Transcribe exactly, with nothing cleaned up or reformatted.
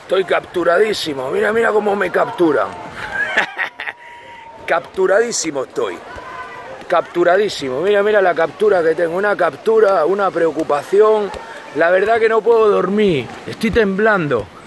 Estoy capturadísimo. Mira, mira cómo me capturan. Capturadísimo estoy. Capturadísimo. Mira, mira la captura que tengo. Una captura, una preocupación. La verdad que no puedo dormir. Estoy temblando.